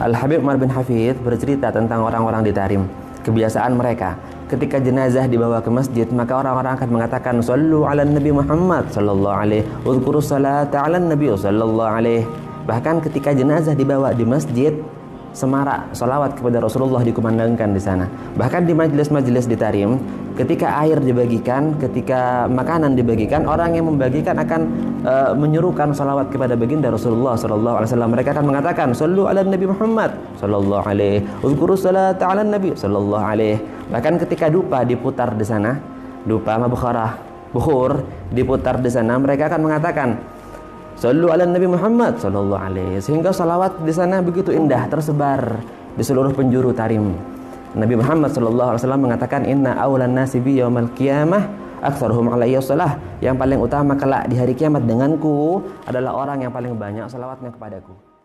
Al-Habib Umar bin Hafid bercerita tentang orang-orang di Tarim. Kebiasaan mereka, ketika jenazah dibawa ke masjid, maka orang-orang akan mengatakan sallu ala Nabi Muhammad sallallahu alaihi, udhkurus salata ala Nabi sallallahu alaihi. Bahkan ketika jenazah dibawa di masjid, semarak salawat kepada Rasulullah dikumandangkan di sana. Bahkan di majelis-majelis di Tarim, ketika air dibagikan, ketika makanan dibagikan, orang yang membagikan akan menyuruhkan salawat kepada baginda Rasulullah sallallahu alaihi wasallam. Mereka akan mengatakan sallu ala Nabi Muhammad sallallahu alaihi, uzkurus salata ala Nabi sallallahu alaihi. Bahkan ketika dupa diputar di sana, dupa sama bukhur diputar di sana, mereka akan mengatakan sallu ala Nabi Muhammad sallallahu alaihi, sehingga salawat di sana begitu indah tersebar di seluruh penjuru Tarim. Nabi Muhammad sallallahu alaihi wasallam mengatakan inna awlan nasi bi yaumil qiyamah aktsaruhum alayya shalah, yang paling utama kelak di hari kiamat denganku adalah orang yang paling banyak salawatnya kepadaku.